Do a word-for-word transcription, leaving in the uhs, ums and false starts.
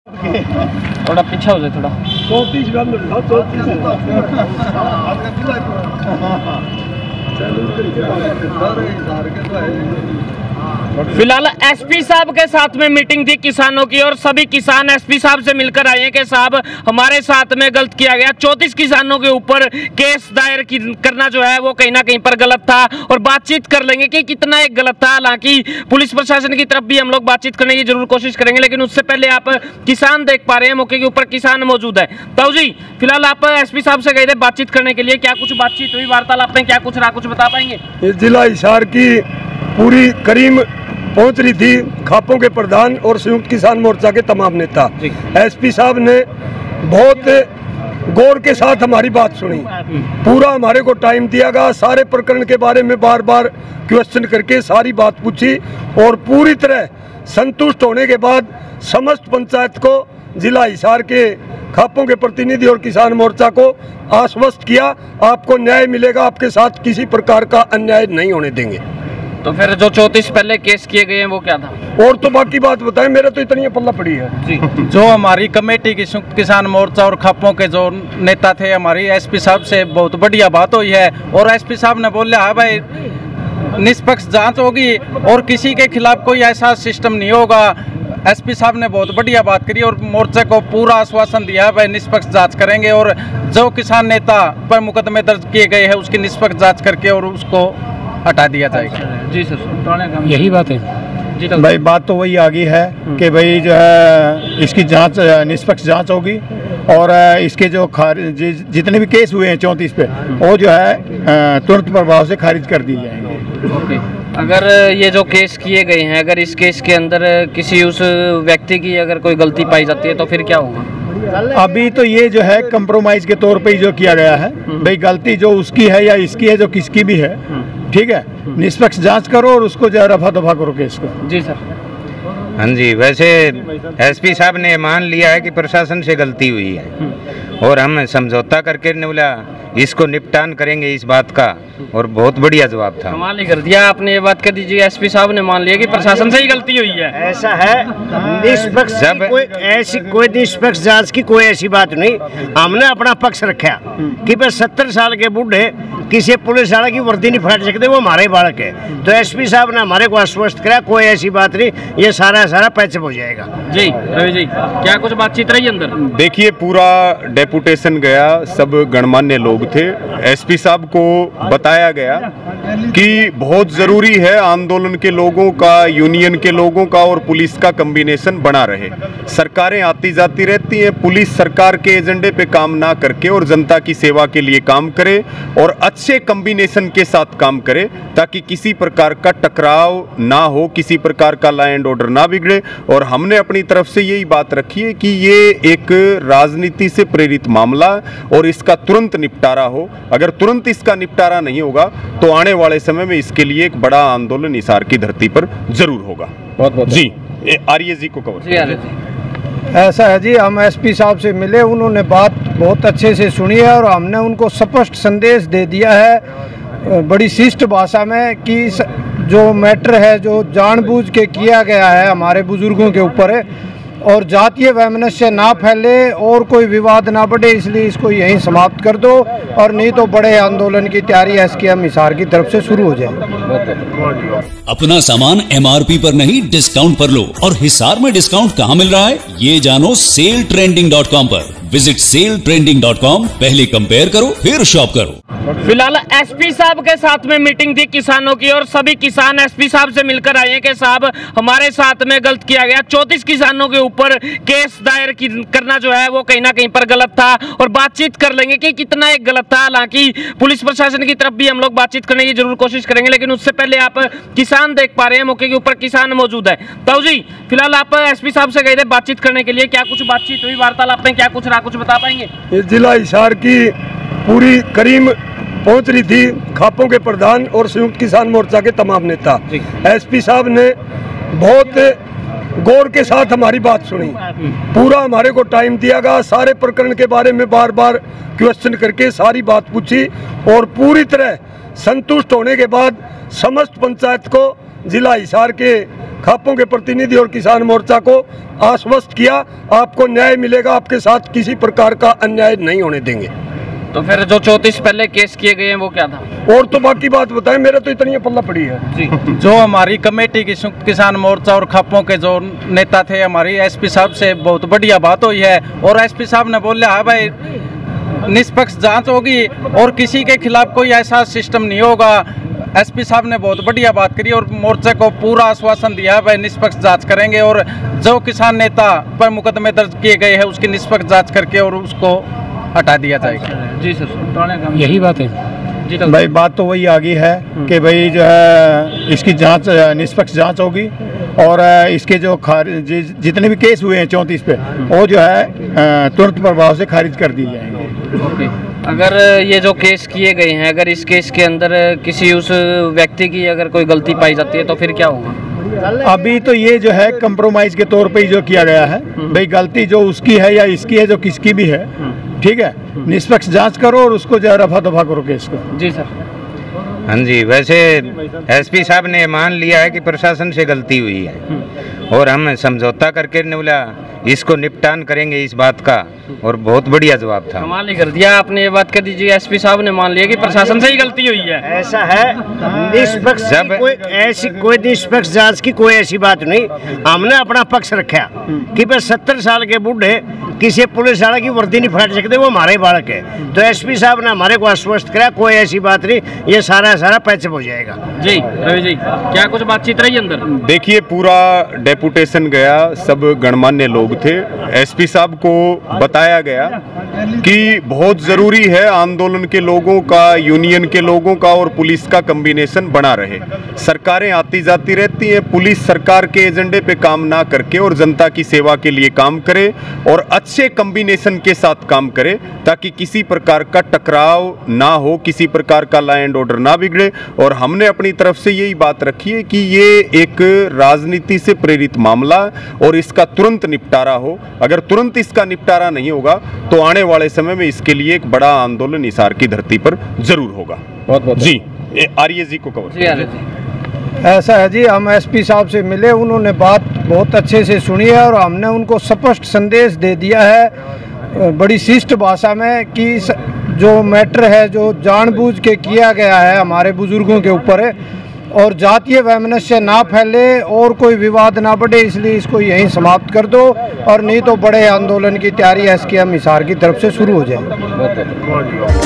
थोड़ा पीछा हो जाए, थोड़ा चौंतीस फिलहाल एसपी साहब के साथ में मीटिंग थी किसानों की, और सभी किसान एसपी साहब से मिलकर आए हैं कि साहब हमारे साथ में गलत किया गया। चौंतीस किसानों के ऊपर केस दायर करना जो है वो कहीं ना कहीं पर गलत था, और बातचीत कर लेंगे कि कितना एक गलत था। हालांकि पुलिस प्रशासन की तरफ भी हम लोग बातचीत करने की जरूर कोशिश करेंगे, लेकिन उससे पहले आप किसान देख पा रहे हैं, मौके के ऊपर किसान मौजूद है। ताऊ जी, फिलहाल आप एसपी साहब से गए थे बातचीत करने के लिए, क्या कुछ बातचीत हुई, वार्तालाप में क्या कुछ रहा, कुछ बता पाएंगे? जिला हिसार की पूरी करीम पहुंच रही थी, खापों के प्रधान और संयुक्त किसान मोर्चा के तमाम नेता। एसपी साहब ने बहुत गौर के साथ हमारी बात सुनी, पूरा हमारे को टाइम दिया गया, सारे प्रकरण के बारे में बार बार क्वेश्चन करके सारी बात पूछी, और पूरी तरह संतुष्ट होने के बाद समस्त पंचायत को, जिला हिसार के खापों के प्रतिनिधि और किसान मोर्चा को आश्वस्त किया, आपको न्याय मिलेगा, आपके साथ किसी प्रकार का अन्याय नहीं होने देंगे। तो फिर जो चौंतीस पहले केस किए गए हैं वो क्या था? और तो बाकी बात बताएं, मेरा तो इतनी पल्ला पड़ी है जी। जो हमारी कमेटी की किसान मोर्चा और खापों के जो नेता थे, हमारी एसपी साहब से बहुत बढ़िया बात हुई है, और एसपी साहब ने बोला है भाई निष्पक्ष जांच होगी और किसी के खिलाफ कोई ऐसा सिस्टम नहीं होगा। एसपी साहब ने बहुत बढ़िया बात करी और मोर्चे को पूरा आश्वासन दिया है भाई निष्पक्ष जांच करेंगे, और जो किसान नेता पर मुकदमे दर्ज किए गए हैं उसकी निष्पक्ष जांच करके और उसको हटा दिया जाएगा। जी सर, यही बात है जी। भाई बात तो वही आ गई है कि भाई जो है इसकी जांच, निष्पक्ष जांच होगी, और इसके जो खारिज जितने भी केस हुए हैं चौंतीस पे, वो जो है तुरंत प्रभाव से खारिज कर दिए जाएंगे। ओके। अगर ये जो केस किए गए हैं, अगर इस केस के अंदर किसी उस व्यक्ति की अगर कोई गलती पाई जाती है तो फिर क्या होगा? अभी तो ये जो है कंप्रोमाइज के तौर पे ही जो किया गया है, भाई गलती जो उसकी है या इसकी है, जो किसकी भी है, ठीक है, निष्पक्ष जांच करो और उसको जो रफा दफा करो केस को। जी सर। हाँ जी, वैसे एसपी साहब ने मान लिया है कि प्रशासन से गलती हुई है, और हम समझौता करके ने बोला इसको निपटान करेंगे इस बात का, और बहुत बढ़िया जवाब था। कमाल ही कर दिया आपने, ये बात कर दीजिए, एसपी साहब ने मान लिया कि प्रशासन से ही गलती हुई है। ऐसा है, निष्पक्ष जब कोई ऐसी कोई निष्पक्ष जांच की कोई ऐसी बात नहीं। हमने अपना पक्ष रखा कि भाई सत्तर साल के बूढ़े किसी पुलिस वाले की वर्दी नहीं फाड़ सकते, वो हमारे बालक है। तो एसपी साहब ने हमारे को आश्वस्त करा कोई ऐसी बात नहीं, ये सारा सारा पैच हो जाएगा। जी रवि जी, क्या कुछ बातचीत रही अंदर? देखिए, पूरा डेपुटेशन गया, सब गणमान्य लोग थे। एसपी साहब को बताया गया कि बहुत जरूरी है आंदोलन के लोगों का, यूनियन के लोगों का और पुलिस का कॉम्बिनेशन बना रहे। सरकारें आती जाती रहती हैं, पुलिस सरकार के एजेंडे पे काम ना करके और जनता की सेवा के लिए काम करे, और अच्छे कॉम्बिनेशन के साथ काम करे, ताकि किसी प्रकार का टकराव ना हो, किसी प्रकार का लॉ एंड ऑर्डर ना बिगड़े। और हमने अपनी तरफ से यही बात रखी है कि ये एक राजनीति से प्रेरित मामला और इसका तुरंत निपटारा हो। अगर तुरंत इसका निपटारा नहीं होगा तो आने वाले समय में इसके लिए एक बड़ा आंदोलन हिसार की धरती पर जरूर होगा। बहुत बहुत जी, आर्य जी को कवर। जी आर्य जी। ऐसा है जी, हम एसपी साहब से मिले, उन्होंने बात बहुत अच्छे से सुनी है, और हमने उनको स्पष्ट संदेश दे दिया है बड़ी शिष्ट भाषा में कि जो मैटर है जो जानबूझ के किया गया है हमारे बुजुर्गों के ऊपर है, और जातीय वैमनस्य ना फैले और कोई विवाद ना बढ़े, इसलिए इसको यहीं समाप्त कर दो, और नहीं तो बड़े आंदोलन की तैयारी एसकेएम हिसार की तरफ से शुरू हो जाए। अपना सामान एमआरपी पर नहीं डिस्काउंट पर लो, और हिसार में डिस्काउंट कहाँ मिल रहा है ये जानो सेल ट्रेंडिंग डॉट कॉम पर। Visit sale trending dot com, पहले कंपेयर करो फिर शॉप करो। फिलहाल एसपी साहब के साथ में मीटिंग थी किसानों की, और सभी किसान एसपी साहब से मिलकर आए हैं कि साहब हमारे साथ में गलत किया गया। चौंतीस किसानों के ऊपर केस दायर करना जो है वो कहीं ना कहीं पर गलत था, और बातचीत कर लेंगे कि कितना एक गलत था। हालांकि पुलिस प्रशासन की तरफ भी हम लोग बातचीत करने की जरूर कोशिश करेंगे, लेकिन उससे पहले आप किसान देख पा रहे हैं, मौके के ऊपर किसान मौजूद है। ताऊ जी, फिलहाल आप एसपी साहब से गए थे बातचीत करने के लिए, क्या कुछ बातचीत हुई, वार्तालाप में क्या कुछ रहा, कुछ बता पाएंगे? जिला हिसार की पूरी करीम पहुंच रही थी, खापों के प्रधान और संयुक्त किसान मोर्चा के तमाम नेता। एसपी साहब ने बहुत गौर के साथ हमारी बात सुनी, पूरा हमारे को टाइम दिया गया, सारे प्रकरण के बारे में बार बार क्वेश्चन करके सारी बात पूछी, और पूरी तरह संतुष्ट होने के बाद समस्त पंचायत को, जिला हिसार के खापों के प्रतिनिधि और किसान मोर्चा को आश्वस्त किया, आपको न्याय मिलेगा, आपके साथ किसी प्रकार का अन्याय नहीं होने देंगे। तो फिर जो चौंतीस पहले केस किए गए हैं वो क्या था? और तो बाकी बात बताएं, मेरा तो इतनी पल्ला पड़ी है जी। जो हमारी कमेटी की संयुक्त किसान मोर्चा और खापों के जो नेता थे, हमारी एसपी साहब से बहुत बढ़िया बात हुई है और एसपी साहब ने बोला है भाई निष्पक्ष जांच होगी और किसी के खिलाफ कोई ऐसा सिस्टम नहीं होगा। एसपी साहब ने बहुत बढ़िया बात करी और मोर्चे को पूरा आश्वासन दिया है भाई निष्पक्ष जांच करेंगे और जो किसान नेता पर मुकदमे दर्ज किए गए हैं उसकी निष्पक्ष जांच करके और उसको हटा दिया जाएगा। जी सर, यही बात है जी। भाई बात तो वही आ गई है कि भाई जो है इसकी जांच निष्पक्ष जांच होगी और इसके जो खारिज जितने भी केस हुए हैं चौंतीस पे वो जो है तुरंत प्रभाव से खारिज कर दिए जाएंगे। ओके। अगर ये जो केस किए गए हैं, अगर इस केस के अंदर किसी उस व्यक्ति की अगर कोई गलती पाई जाती है तो फिर क्या होगा? अभी तो ये जो है कंप्रोमाइज के तौर पे ही जो किया गया है, भाई गलती जो उसकी है या इसकी है, जो किसकी भी है, ठीक है, निष्पक्ष जांच करो और उसको जो है रफा दफा करो केस को। जी सर। हाँ जी, वैसे एसपी साहब ने मान लिया है कि प्रशासन से गलती हुई है और हम समझौता करके ने बोला इसको निपटान करेंगे इस बात का, और बहुत बढ़िया जवाब था। कमाल ही कर दिया आपने, ये बात कर दीजिए। एसपी साहब ने मान लिया कि प्रशासन से ही गलती हुई है। ऐसा है, निष्पक्ष की कोई ऐसी कोई निष्पक्ष जांच की कोई ऐसी बात नहीं। हमने अपना पक्ष रखा कि भाई सत्तर साल के बूढ़े किसी पुलिस वाले की वर्दी नहीं फाड़ सकते, वो हमारे बालक है। तो एसपी साहब ने हमारे को आश्वस्त कराया कोई ऐसी बात नहीं, ये सारा सारा पैचअप हो जाएगा। जी रवि जी, क्या कुछ बातचीत रही अंदर? देखिए, पूरा डेपुटेशन गया, सब गणमान्य लोग थे। एसपी साहब को बताया गया कि बहुत जरूरी है आंदोलन के लोगों का, यूनियन के लोगों का और पुलिस का कॉम्बिनेशन बना रहे। सरकारें आती जाती रहती हैं, पुलिस सरकार के एजेंडे पे काम ना करके और जनता की सेवा के लिए काम करे और अच्छे कॉम्बिनेशन के साथ काम करे ताकि किसी प्रकार का टकराव ना हो, किसी प्रकार का लॉ एंड ऑर्डर ना बिगड़े। और हमने अपनी तरफ से यही बात रखी है कि ये एक राजनीति से प्रेरित मामला और इसका तुरंत निपटारा हो। अगर तुरंत इसका निपटारा नहीं होगा तो आने वाले समय में इसके लिए एक बड़ा आंदोलन हिसार की धरती पर जरूर होगा। बहुत बहुत जी, आर्य जी को कवर। जी आर्य जी। ऐसा है जी, हम एसपी साहब से मिले, उन्होंने बात बहुत अच्छे से सुनी है और हमने उनको स्पष्ट संदेश दे दिया है बड़ी शिष्ट भाषा में कि जो मैटर है जो जानबूझ के किया गया है हमारे बुजुर्गों के ऊपर है और जातीय वैमनस्य ना फैले और कोई विवाद ना बढ़े, इसलिए इसको यहीं समाप्त कर दो और नहीं तो बड़े आंदोलन की तैयारी एसकेएम हिसार की तरफ से शुरू हो जाए।